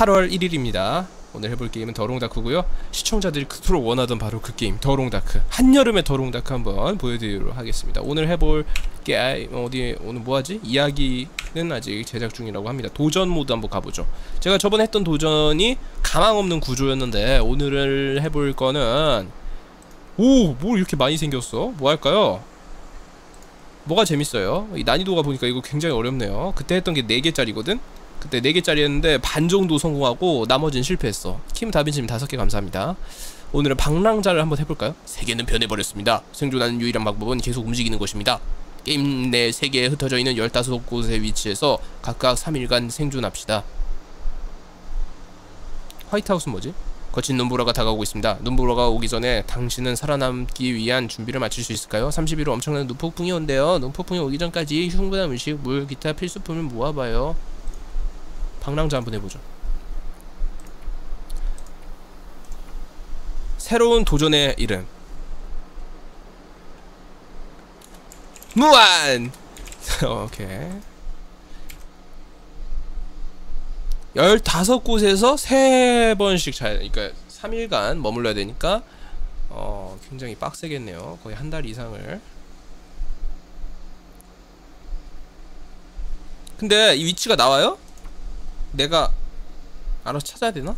8월 1일입니다. 오늘 해볼 게임은 더롱다크고요. 시청자들이 그토록 원하던 바로 그 게임 더롱다크, 한여름의 더롱다크 한번 보여드리도록 하겠습니다. 오늘 해볼 게 오늘 뭐하지? 이야기는 아직 제작 중이라고 합니다. 도전 모드 한번 가보죠. 제가 저번에 했던 도전이 가망 없는 구조였는데 오늘을 해볼 거는 뭘 이렇게 많이 생겼어? 뭐 할까요? 뭐가 재밌어요? 이 난이도가 보니까 이거 굉장히 어렵네요. 그때 했던 게 4개짜리거든? 그때 4개짜리였는데 반 정도 성공하고 나머지는 실패했어. 킴 다빈치님 5개 감사합니다. 오늘은 방랑자를 한번 해볼까요? 세계는 변해버렸습니다. 생존하는 유일한 방법은 계속 움직이는 것입니다. 게임 내 세계에 흩어져 있는 15곳의 위치에서 각각 3일간 생존합시다. 화이트하우스는 뭐지? 거친 눈보라가 다가오고 있습니다. 눈보라가 오기 전에 당신은 살아남기 위한 준비를 마칠 수 있을까요? 30일 후 엄청난 눈폭풍이 온대요. 눈폭풍이 오기 전까지 충분한 음식, 물, 기타 필수품을 모아봐요. 방랑자 한번 해보죠. 새로운 도전의 이름 무한! 오케이. 15곳에서 3번씩 자야 되니까 3일간 머물러야 되니까 굉장히 빡세겠네요. 거의 한 달 이상을. 근데 이 위치가 나와요? 내가 알아서 찾아야 되나?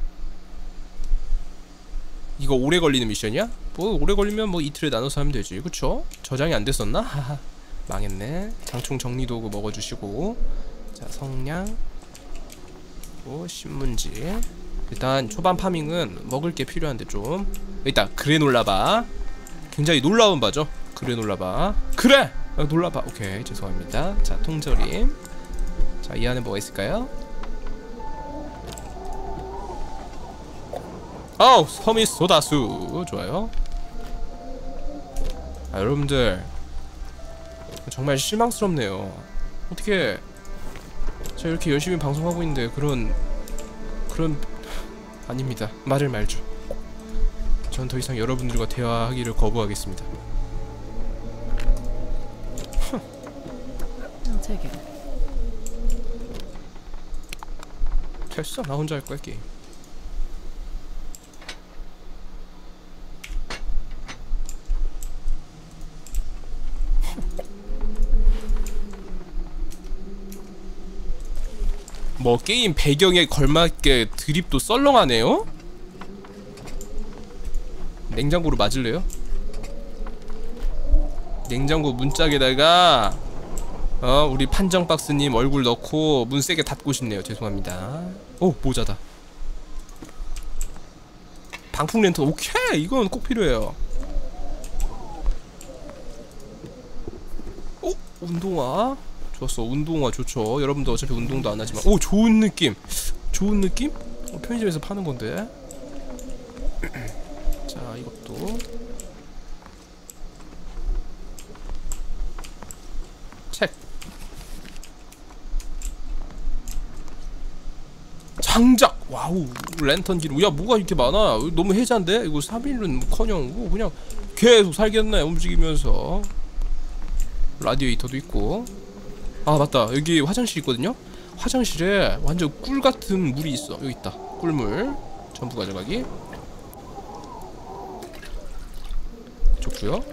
이거 오래 걸리는 미션이야? 뭐 오래 걸리면 뭐 이틀에 나눠서 하면 되지. 그쵸? 저장이 안 됐었나? 하하. 망했네. 장충 정리도구 먹어주시고, 자 성냥 신문지. 일단 초반 파밍은 먹을 게 필요한데 좀. 일단 그래놀라바, 굉장히 놀라운 바죠. 그래놀라바. 그래! 놀라바. 오케이, 죄송합니다. 자 통조림. 자 이 안에 뭐가 있을까요? 섬이 소다수. 좋아요. 여러분들 정말 실망스럽네요. 어떻게 제가 이렇게 열심히 방송하고 있는데 그런 아닙니다. 말을 말죠. 전 더 이상 여러분들과 대화하기를 거부하겠습니다. 됐어. 나 혼자 할 거야 게임. 뭐 게임 배경에 걸맞게 드립도 썰렁하네요? 냉장고로 맞을래요? 냉장고 문짝에다가 우리 판정박스님 얼굴 넣고 문 세게 닫고 싶네요. 죄송합니다. 모자다. 방풍 랜턴. 오케이! 이건 꼭 필요해요. 운동화. 좋았어. 운동화 좋죠. 여러분도 어차피 운동도 안 하지만 좋은 느낌. 좋은 느낌? 편의점에서 파는 건데. 자 이것도 책. 장작. 와우. 랜턴 기름. 야 뭐가 이렇게 많아. 너무 해자인데? 이거 3일은 커녕 그냥 계속 살겠네. 움직이면서. 라디에이터도 있고. 맞다. 여기 화장실 있거든요? 화장실에 완전 꿀같은 물이 있어. 여기 있다. 꿀물 전부 가져가기. 좋구요.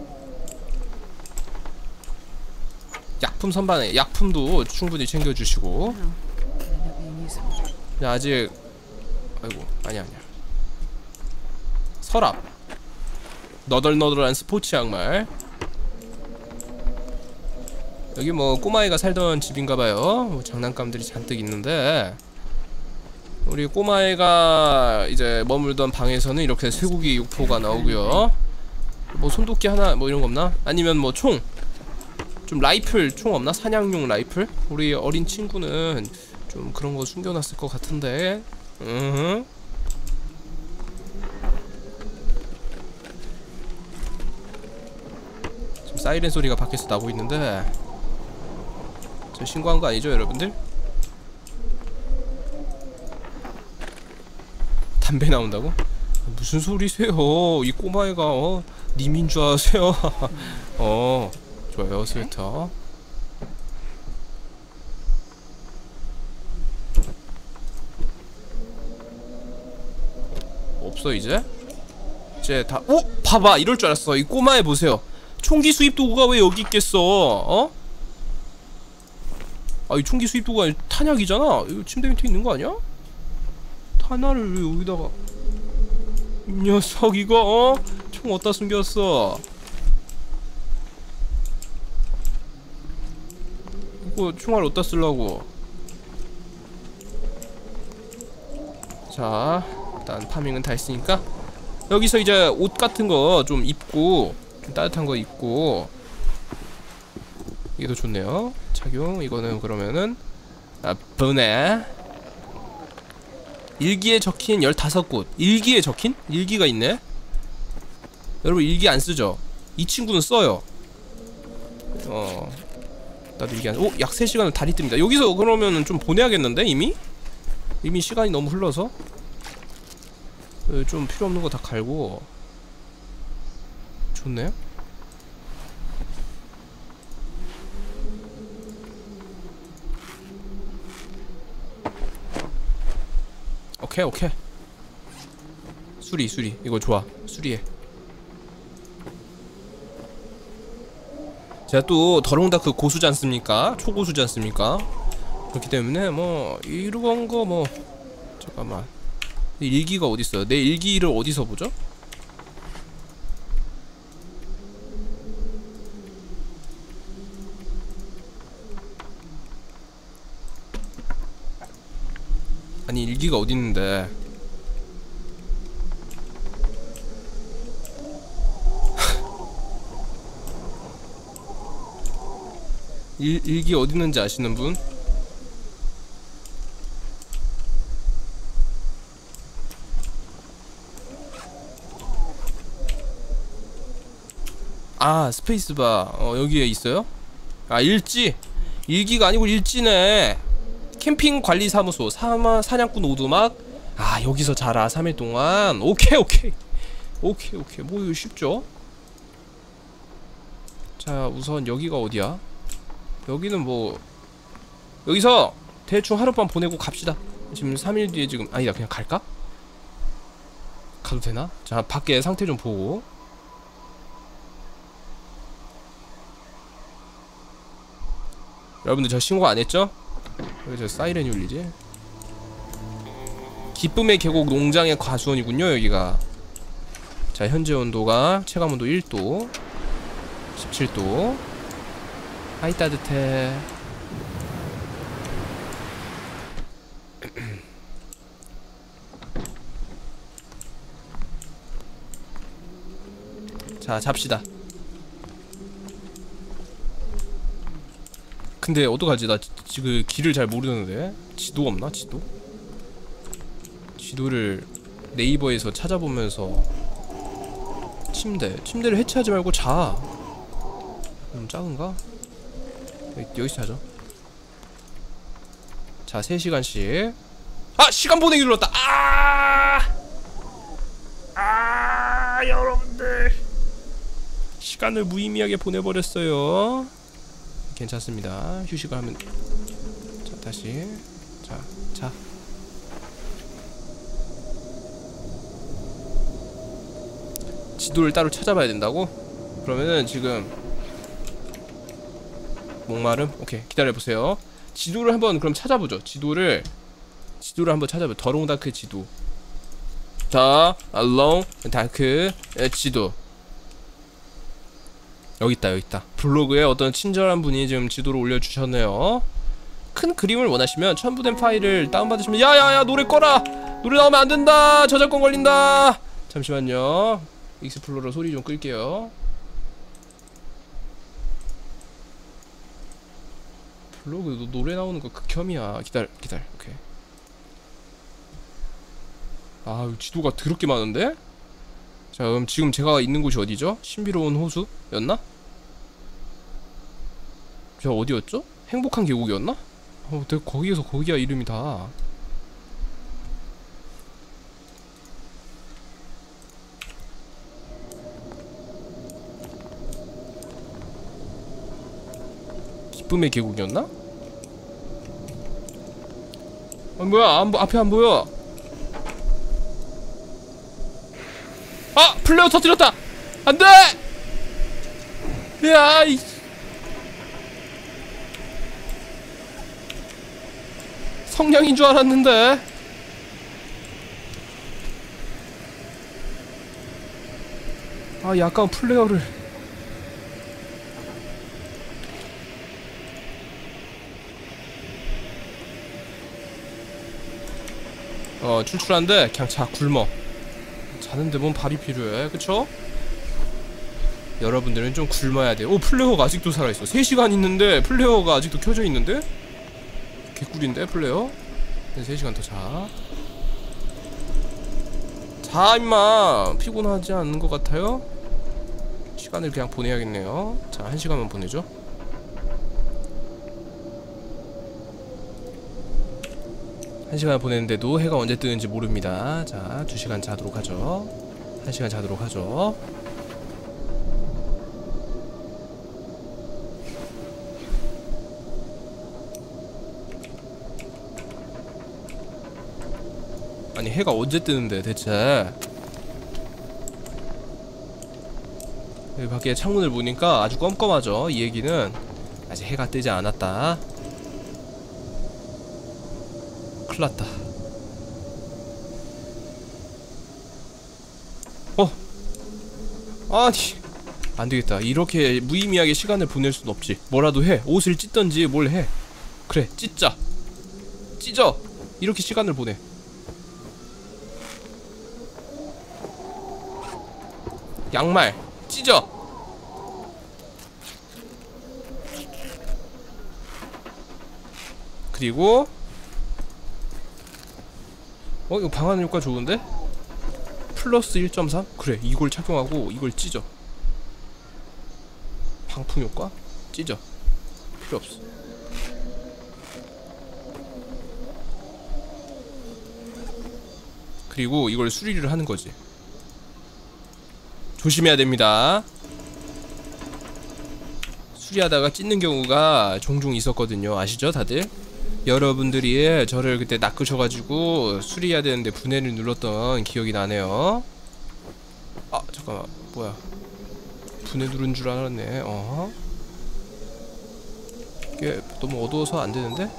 약품 선반에 약품도 충분히 챙겨주시고. 야 아직 아니야. 서랍. 너덜너덜한 스포츠 양말. 여기 뭐 꼬마애가 살던 집인가봐요. 장난감들이 잔뜩 있는데 우리 꼬마애가 이제 머물던 방에서는 이렇게 쇠고기 육포가 나오고요. 뭐 손도끼 하나 뭐 이런거 없나? 아니면 뭐 총 좀 라이플 총 없나? 사냥용 라이플? 우리 어린 친구는 좀 그런거 숨겨놨을 것 같은데. 지금 사이렌 소리가 밖에서 나고 있는데 저 신고한 거 아니죠 여러분들? 담배 나온다고? 무슨 소리세요? 이 꼬마애가 님인 줄 아세요? 좋아요. 스웨터. 없어 이제 다 봐봐 이럴 줄 알았어. 이 꼬마애 보세요. 총기 수입 도구가 왜 여기 있겠어? 어? 아, 이 총기 수입 도구가 탄약이잖아. 이거 침대 밑에 있는 거 아니야? 탄화를 왜 여기다가 이 녀석 이거 총 어디다 숨겼어? 이거 총알 어디다 쓰려고? 자, 일단 파밍은 다 했으니까 여기서 이제 옷 같은 거 좀 입고 좀 따뜻한 거 입고 이게 더 좋네요. 착용. 이거는 그러면은 나쁘네. 일기에 적힌 15곳. 일기에 적힌? 일기가 있네. 여러분 일기 안 쓰죠? 이 친구는 써요. 나도 일기 안 오! 약 3시간을 다리 뜹니다. 여기서 그러면은 좀 보내야겠는데 이미? 이미 시간이 너무 흘러서 좀 필요 없는 거 다 갈고. 좋네. 오케이. 수리 이거 좋아. 수리해. 제가 또 더롱다크 고수지 않습니까? 초고수지 않습니까? 그렇기 때문에 뭐 이런 거 뭐 잠깐만. 일기가 어딨어요? 내 일기를 어디서 보죠? 아니 일기가 어딨는데. 일기 어딨는지 아시는 분? 아 스페이스바 여기에 있어요? 아 일지! 일기가 아니고 일지네. 캠핑관리사무소 사냥꾼 오두막. 아 여기서 자라 3일 동안. 오케이 뭐 이거 쉽죠? 자 우선 여기가 어디야? 여기는 뭐 여기서 대충 하룻밤 보내고 갑시다. 지금 3일 뒤에 지금 아니다 그냥 갈까? 가도 되나? 자 밖에 상태 좀 보고. 여러분들 저 신고 안 했죠? 왜 저 사이렌이 울리지? 기쁨의 계곡 농장의 과수원이군요 여기가. 자 현재 온도가 체감온도 1도 17도. 아이 따뜻해. 자 잡시다. 근데 어떡하지? 나 지금 길을 잘 모르는데. 지도 없나? 지도를 네이버에서 찾아보면서. 침대를 해체하지 말고 자. 작은가? 여기서 자죠. 자 3시간씩. 아! 시간 보내기 눌렀다. 여러분들 시간을 무의미하게 보내버렸어요. 괜찮습니다. 휴식을 하면. 자 다시. 자 지도를 따로 찾아봐야 된다고? 그러면은 지금 목마름? 오케이 기다려보세요. 지도를 한번 그럼 찾아보죠. 지도를 한번 찾아보죠. 더롱다크 지도. 자 알롱 다크 지도. 여기있다. 블로그에 어떤 친절한 분이 지금 지도를 올려주셨네요. 큰 그림을 원하시면 첨부된 파일을 다운받으시면. 야야야 노래 꺼라! 노래 나오면 안된다! 저작권 걸린다! 잠시만요. 익스플로러 소리 좀 끌게요. 블로그 노래 나오는 거 극혐이야. 기다려. 오케이. 아 지도가 더럽게 많은데? 자 그럼 지금 제가 있는 곳이 어디죠? 신비로운 호수였나? 저 어디였죠? 행복한 계곡이었나? 내가 거기에서 거기야 이름이 다. 기쁨의 계곡이었나? 뭐야 앞에 안 보여. 아! 플레어 터뜨렸다! 안돼! 야, 이 성냥인 줄 알았는데. 아, 약간 플레어를. 출출한데 그냥 자, 굶어. 자는데 뭔 밥이 필요해, 그쵸? 여러분들은 좀 굶어야 돼요. 오, 플레어가 아직도 살아있어. 3시간 있는데 플레어가 아직도 켜져 있는데? 개꿀인데, 플레어? 3시간 더 자. 자, 임마! 피곤하지 않은 것 같아요? 시간을 그냥 보내야겠네요. 자, 1시간만 보내죠. 한 시간 보냈는데도 해가 언제 뜨는지 모릅니다. 자, 2시간 자도록 하죠. 1시간 자도록 하죠. 아니, 해가 언제 뜨는데 대체. 여기 밖에 창문을 보니까 아주 껌껌하죠. 이 얘기는 아직 해가 뜨지 않았다. 큰일났다. 아니, 안되겠다. 이렇게 무의미하게 시간을 보낼 순 없지. 뭐라도 해. 옷을 찢던지 뭘 해. 그래, 찢자. 찢어. 이렇게 시간을 보내. 양말 찢어. 그리고 이거 방한 효과 좋은데? 플러스 1.3? 그래, 이걸 착용하고 이걸 찢어. 방풍 효과? 찢어. 필요 없어. 그리고 이걸 수리를 하는 거지. 조심해야 됩니다. 수리하다가 찢는 경우가 종종 있었거든요. 아시죠, 다들? 여러분들이 저를 그때 낚으셔가지고 수리해야 되는데 분해를 눌렀던 기억이 나네요. 아, 잠깐만, 뭐야? 분해 누른 줄 알았네. 이게 너무 어두워서 안 되는데?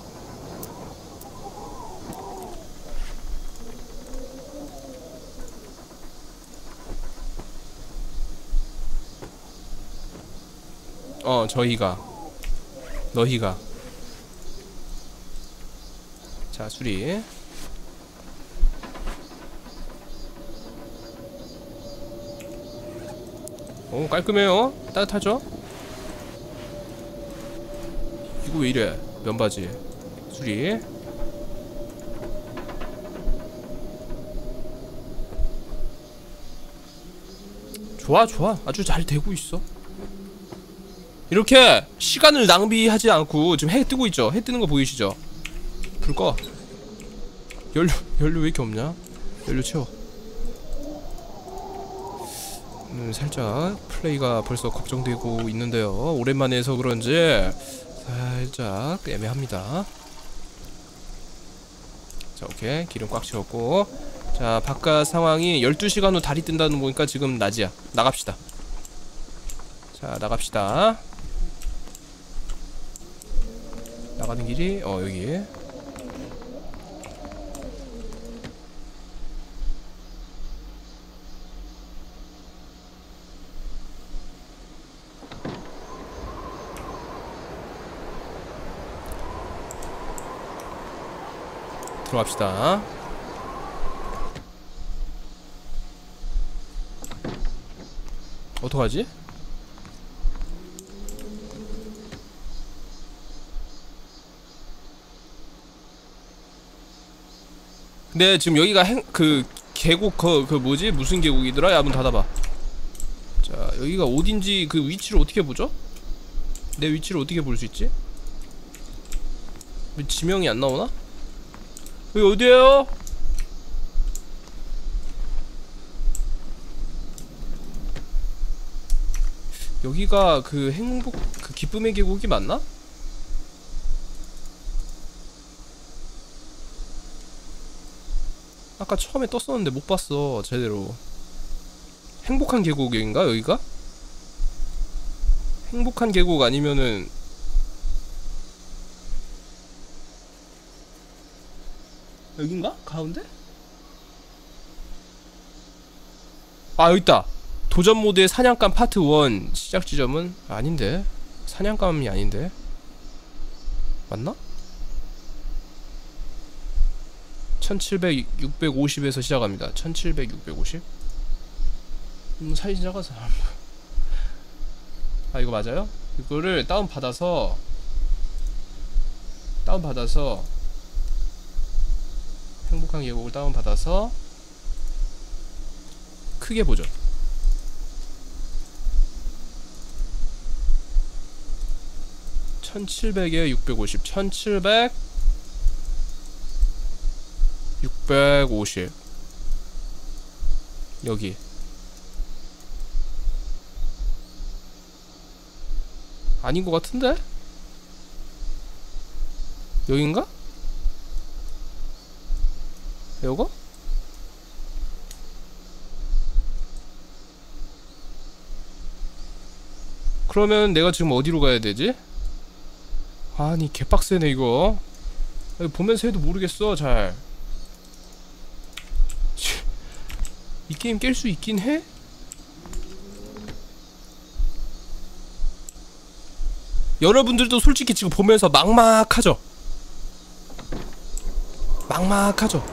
저희가, 너희가. 자, 수리. 오, 깔끔해요. 따뜻하죠? 이거 왜 이래? 면바지. 수리. 좋아, 좋아. 아주 잘 되고 있어. 이렇게 시간을 낭비하지 않고 지금 해 뜨고 있죠? 해 뜨는 거 보이시죠? 불 꺼. 연료 왜 이렇게 없냐? 연료 채워. 살짝 플레이가 벌써 걱정되고 있는데요. 오랜만에 해서 그런지 살짝 애매합니다. 자, 오케이. 기름 꽉 채웠고. 자, 바깥 상황이 12시간 후 달이 뜬다는 거 보니까 지금 낮이야. 나갑시다. 자, 나갑시다. 나가는 길이 여기. 들어갑시다. 어떡하지? 근데 지금 여기가 계곡 그 뭐지? 무슨 계곡이더라? 야, 문 닫아봐. 자, 여기가 어딘지 그 위치를 어떻게 보죠? 내 위치를 어떻게 볼 수 있지? 왜 지명이 안 나오나? 여기 어디에요? 여기가 그 행복, 그 기쁨의 계곡이 맞나? 아까 처음에 떴었는데 못 봤어, 제대로. 행복한 계곡인가 여기가? 행복한 계곡 아니면은 여긴가? 가운데? 아 여깄다. 도전 모드의 사냥감 파트 1 시작 지점은 아닌데. 사냥감이 아닌데. 맞나? 1700, 650에서 시작합니다. 1700, 650? 사진 작아서 아 이거 맞아요? 이거를 다운받아서 행복한 계곡을 다운받아서 크게 보죠. (1700에) (650) 1700 650 여기 아닌 것 같은데? 여긴가? 요거? 그러면 내가 지금 어디로 가야 되지? 아니 개빡세네 이거. 보면서 해도 모르겠어 잘. 이 게임 깰 수 있긴 해? 여러분들도 솔직히 지금 보면서 막막하죠? 막막하죠?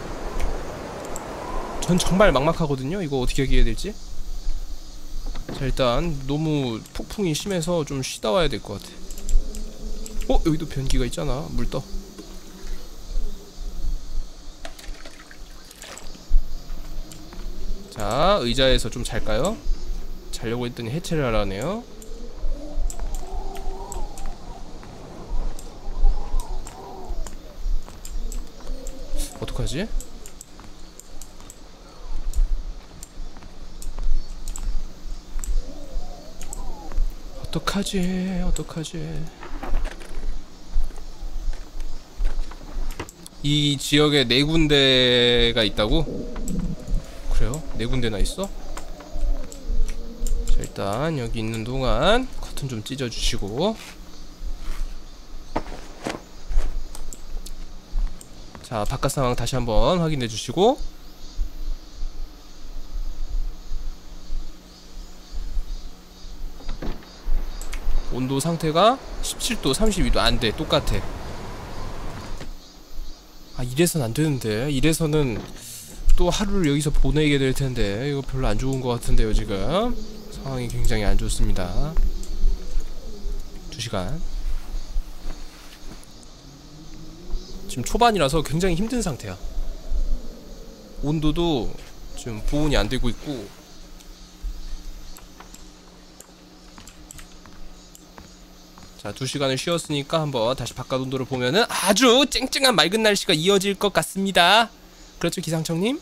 전 정말 막막하거든요? 이거 어떻게 해야 될지? 자 일단 너무 폭풍이 심해서 좀 쉬다 와야 될 것 같아. 여기도 변기가 있잖아. 물 떠. 자 의자에서 좀 잘까요? 자려고 했더니 해체를 하라네요. 어떡하지? 어떡하지? 이 지역에 4군데가 있다고? 그래요? 4군데나 있어? 자 일단 여기 있는 동안 커튼 좀 찢어주시고, 자 바깥 상황 다시 한번 확인해 주시고, 온도 상태가 17도 32도 안돼. 똑같아. 아 이래선 안되는데. 이래서는 또 하루를 여기서 보내게 될텐데 이거 별로 안좋은 것 같은데요. 지금 상황이 굉장히 안좋습니다. 2시간 지금 초반이라서 굉장히 힘든 상태야. 온도도 지금 보온이 안되고 있고, 자 2시간을 쉬었으니까 한번 다시 바깥 온도를 보면은 아주 쨍쨍한 맑은 날씨가 이어질 것 같습니다. 그렇죠 기상청님?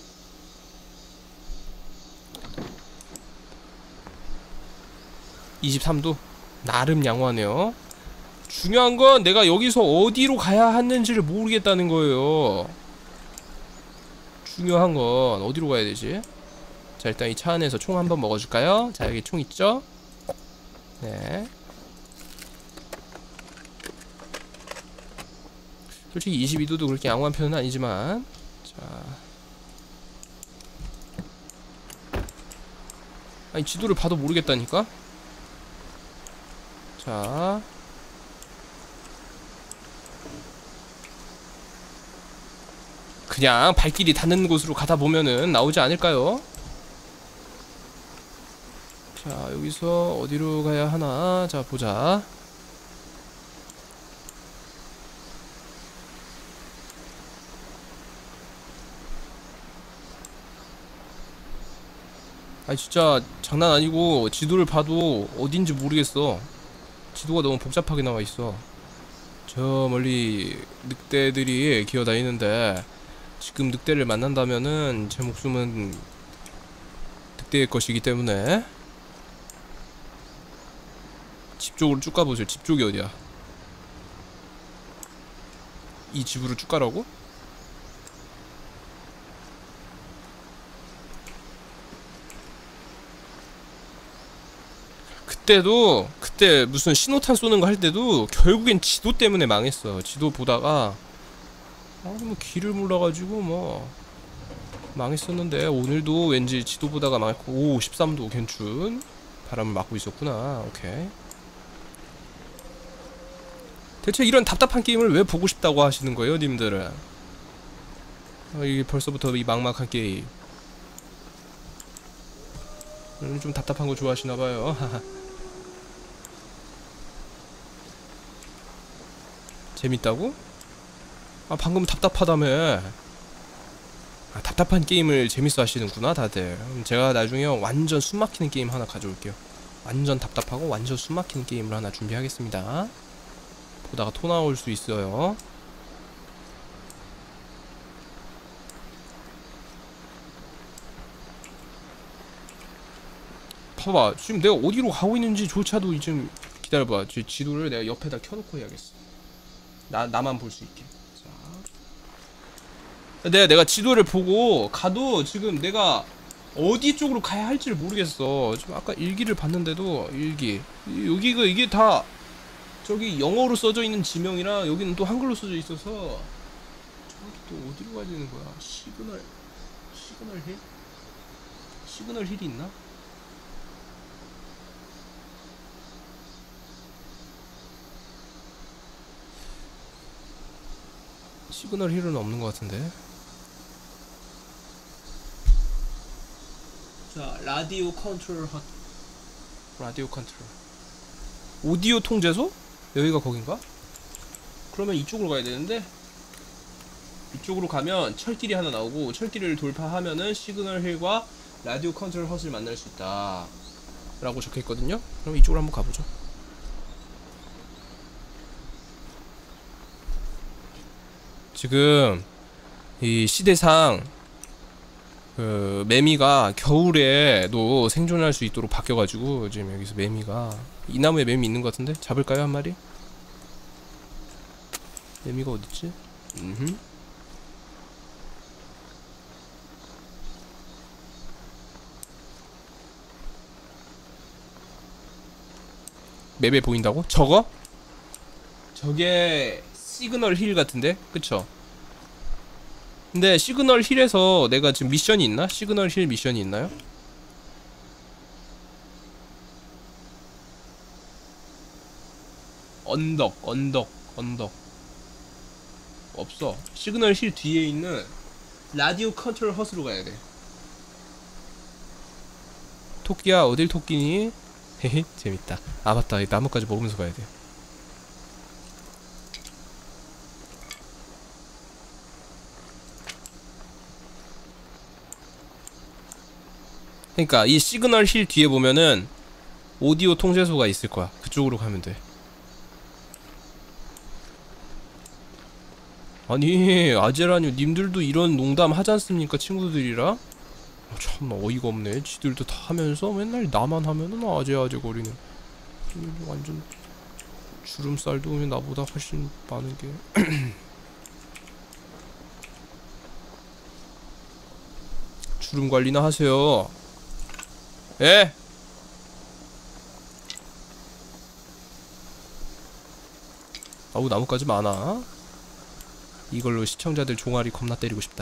(23도) 나름 양호하네요. 중요한건 내가 여기서 어디로 가야 하는지를 모르겠다는 거예요. 중요한건 어디로 가야 되지? 자 일단 이 차 안에서 총 한번 먹어줄까요? 자 여기 총 있죠? 네. 솔직히 22도도 그렇게 양호한 편은 아니지만, 자 아니 지도를 봐도 모르겠다니까? 자 그냥 발길이 닿는 곳으로 가다 보면은 나오지 않을까요? 자 여기서 어디로 가야 하나. 자 보자. 아니 진짜 장난 아니고 지도를 봐도 어딘지 모르겠어. 지도가 너무 복잡하게 나와있어. 저 멀리 늑대들이 기어다니는데 지금 늑대를 만난다면은 제 목숨은 늑대의 것이기 때문에 집 쪽으로 쭉 가보세요. 집 쪽이 어디야? 이 집으로 쭉 가라고? 그때 무슨 신호탄 쏘는 거 할 때도 결국엔 지도 때문에 망했어. 지도 보다가 뭐 길을 몰라가지고 뭐 망했었는데, 오늘도 왠지 지도 보다가 망했고. 오, 13도 괜춘. 바람을 막고 있었구나. 오케이. 대체 이런 답답한 게임을 왜 보고 싶다고 하시는 거예요, 님들은? 이게 벌써부터 이 막막한 게임. 좀 답답한 거 좋아하시나봐요. 재밌다고? 아, 방금 답답하다며. 아, 답답한 게임을 재밌어 하시는구나 다들. 제가 나중에 완전 숨막히는 게임 하나 가져올게요. 완전 답답하고 완전 숨막히는 게임을 하나 준비하겠습니다. 보다가 토 나올 수 있어요. 봐봐, 지금 내가 어디로 가고 있는지 조차도 지금. 기다려봐, 지도를 내가 옆에다 켜놓고 해야겠어. 나만 볼 수 있게. 자, 내가 지도를 보고 가도 지금 내가 어디 쪽으로 가야 할지를 모르겠어. 지금 아까 일기를 봤는데도, 일기 여기가 이게 다 저기 영어로 써져 있는 지명이랑 여기는 또 한글로 써져 있어서 저기 또 어디로 가야 되는 거야? 시그널 힐? 시그널 힐이 있나? 시그널 힐은 없는 것 같은데. 자, 라디오 컨트롤 오디오 통제소? 여기가 거긴가? 그러면 이쪽으로 가야 되는데, 이쪽으로 가면 철길이 하나 나오고, 철길을 돌파하면은 시그널 힐과 라디오 컨트롤 헛을 만날 수 있다 라고 적혀있거든요. 그럼 이쪽으로 한번 가보죠. 지금 이 시대상 그 매미가 겨울에도 생존할 수 있도록 바뀌어가지고, 지금 여기서 매미가, 이 나무에 매미 있는 것 같은데? 잡을까요, 한 마리? 매미가 어딨지? 맵에 보인다고? 저거? 저게 시그널 힐 같은데? 그쵸? 근데 시그널 힐에서 내가 지금 미션이 있나? 시그널 힐 미션이 있나요? 언덕 없어. 시그널 힐 뒤에 있는 라디오 컨트롤 헛으로 가야 돼. 토끼야, 어딜 토끼니? 헤헤, 재밌다. 아, 맞다, 이 나뭇가지 먹으면서 가야 돼. 그러니까 이 시그널 힐 뒤에 보면은 오디오 통제소가 있을 거야. 그쪽으로 가면 돼. 아니, 아제라뇨, 님들도 이런 농담 하지 않습니까, 친구들이랑? 참 어이가 없네. 지들도 다 하면서 맨날 나만 하면은 아재 거리는. 완전 주름살도 나보다 훨씬 많은 게. 주름 관리나 하세요. 예? 아우, 나뭇가지 많아. 이걸로 시청자들 종아리 겁나 때리고 싶다.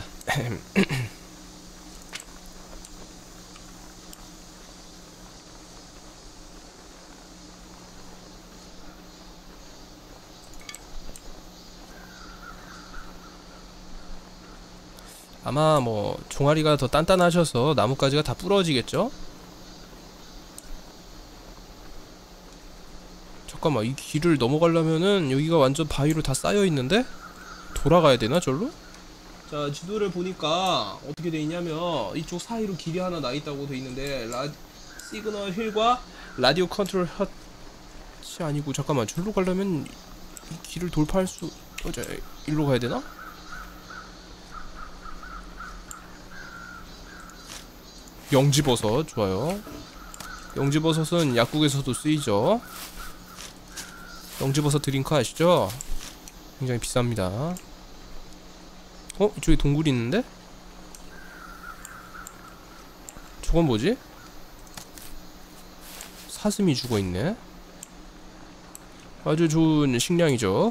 아마 뭐 종아리가 더 단단하셔서 나뭇가지가 다 부러지겠죠? 잠깐만, 이 길을 넘어가려면은 여기가 완전 바위로 다 쌓여있는데? 돌아가야 되나 절로? 자, 지도를 보니까 어떻게 돼 있냐면 이쪽 사이로 길이 하나 나 있다고 돼 있는데, 시그널 힐과 라디오 컨트롤 헛이 아니고, 잠깐만, 절로 가려면 이 길을 돌파할 수... 자, 일로 가야 되나? 영지버섯 좋아요. 영지버섯은 약국에서도 쓰이죠. 영지버섯 드링크 아시죠? 굉장히 비쌉니다. 이쪽에 동굴이 있는데? 저건 뭐지? 사슴이 죽어있네. 아주 좋은 식량이죠.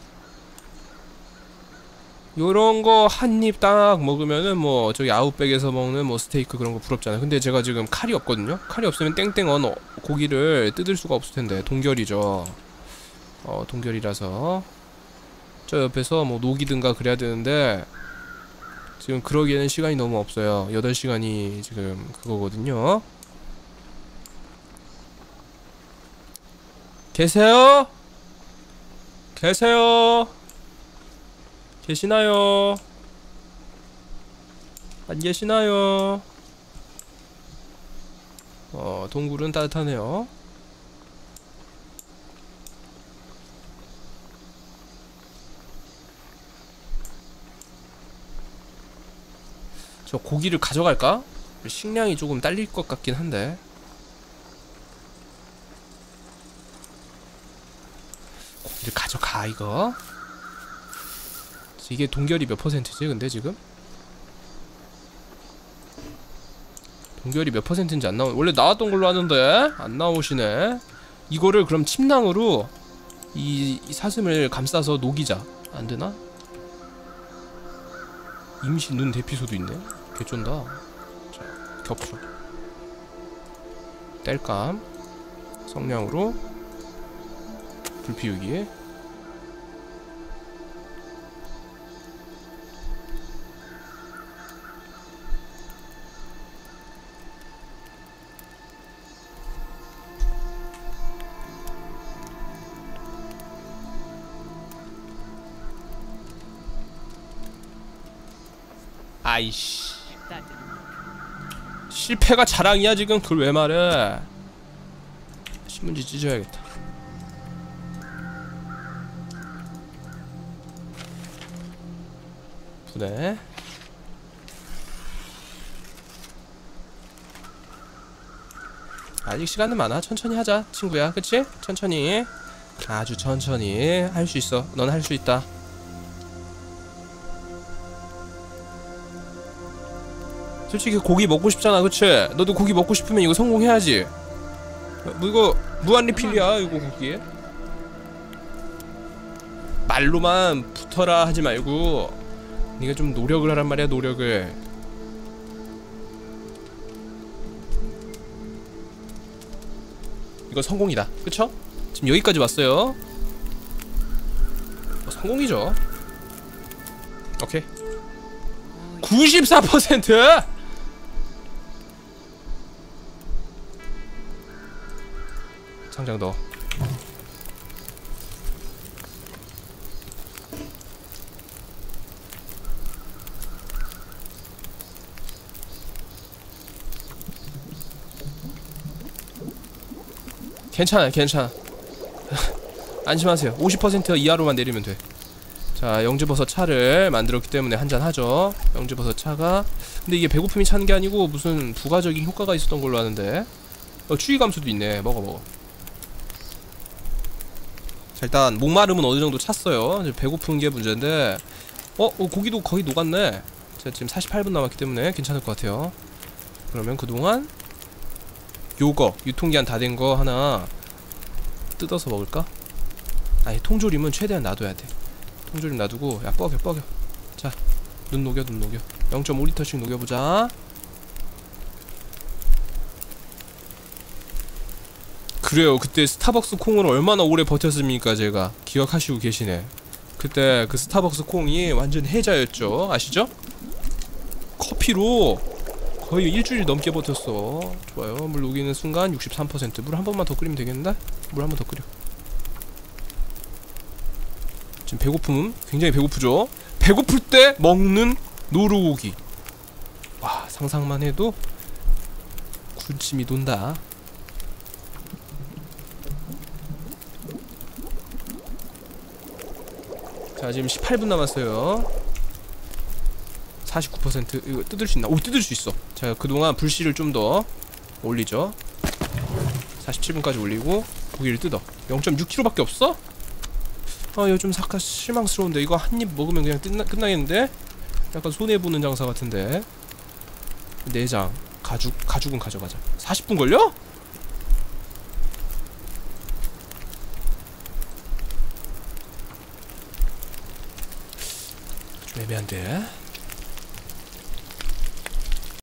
요런거 한입 딱 먹으면은 뭐 저기 아웃백에서 먹는 뭐 스테이크 그런거 부럽잖아요. 근데 제가 지금 칼이 없거든요. 칼이 없으면 땡땡언 고기를 뜯을 수가 없을텐데. 동결이죠. 동결이라서 저 옆에서 뭐 녹이든가 그래야 되는데 지금 그러기에는 시간이 너무 없어요. 8시간이 지금 그거거든요. 계세요? 계세요? 계시나요? 안 계시나요? 동굴은 따뜻하네요. 저 고기를 가져갈까? 식량이 조금 딸릴 것 같긴 한데. 고기를 가져가 이거. 이게 동결이 몇 퍼센트지 근데 지금? 동결이 몇 퍼센트인지 안 나오. 원래 나왔던 걸로 하는데 안 나오시네. 이거를 그럼 침낭으로 이 사슴을 감싸서 녹이자. 안 되나? 임시 눈 대피소도 있네. 개쩐다. 자, 격수 땔감 성냥으로 불 피우기. 아이씨, 실패가 자랑이야 지금. 그걸 왜 말해. 신문지 찢어야겠다. 분해. 아직 시간은 많아. 천천히 하자 친구야. 그치? 천천히, 아주 천천히 할 수 있어. 넌 할 수 있다. 솔직히 고기 먹고 싶잖아. 그치? 너도 고기 먹고 싶으면 이거 성공해야지. 뭐 이거 무한 리필이야 이거 고기. 말로만 붙어라 하지 말고 네가 좀 노력을 하란 말이야. 노력을. 이거 성공이다. 그쵸? 지금 여기까지 왔어요. 성공이죠. 오케이. 94%! 상장 넣어. 괜찮아 괜찮아. 안심하세요. 50% 이하로만 내리면 돼. 자, 영지버섯 차를 만들었기 때문에 한잔 하죠. 영지버섯 차가. 근데 이게 배고픔이 차는 게 아니고 무슨 부가적인 효과가 있었던 걸로 아는데. 추위 감소도 있네. 먹어. 자, 일단 목마름은 어느 정도 찼어요. 배고픈 게 문제인데. 고기도 거의 녹았네. 자, 지금 48분 남았기 때문에 괜찮을 것 같아요. 그러면 그동안 요거 유통기한 다 된 거 하나 뜯어서 먹을까? 아니, 통조림은 최대한 놔둬야 돼. 통조림 놔두고. 야, 뻐겨. 자, 눈 녹여. 0.5리터씩 녹여보자. 그래요. 그때 스타벅스 콩을 얼마나 오래 버텼습니까? 제가 기억하시고 계시네. 그때 그 스타벅스 콩이 완전 해자였죠. 아시죠? 커피로 거의 일주일 넘게 버텼어. 좋아요. 물 녹이는 순간 63%. 물 한 번만 더 끓이면 되겠는데? 물 한 번 더 끓여. 지금 배고픔 굉장히 배고프죠? 배고플 때 먹는 노루고기. 와, 상상만 해도 군침이 돈다. 자, 지금 18분 남았어요. 49%. 이거 뜯을 수 있나? 오, 뜯을 수 있어. 자, 그동안 불씨를 좀 더 올리죠. 47분까지 올리고 고기를 뜯어. 0.6kg 밖에 없어? 이거 좀 사카 실망스러운데. 이거 한 입 먹으면 그냥 끝나겠는데? 약간 손해보는 장사 같은데. 내장 가죽은 가져가자. 40분 걸려? 레미안드